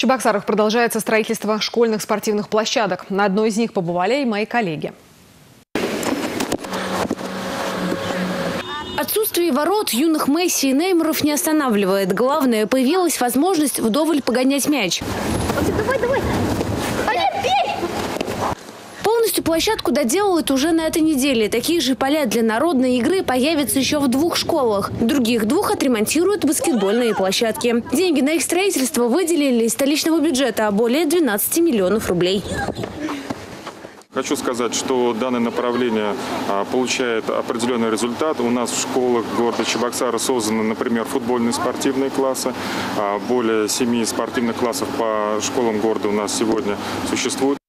Чебоксарах продолжается строительство школьных спортивных площадок. На одной из них побывали и мои коллеги. Отсутствие ворот юных Месси и Неймаров не останавливает. Главное, появилась возможность вдоволь погонять мяч. Давай. Полностью площадку доделают уже на этой неделе. Такие же поля для народной игры появятся еще в 2 школах. Других 2 отремонтируют баскетбольные площадки. Деньги на их строительство выделили из столичного бюджета более 12 миллионов рублей. Хочу сказать, что данное направление получает определенный результат. У нас в школах города Чебоксары созданы, например, футбольные спортивные классы. Более 7 спортивных классов по школам города у нас сегодня существует.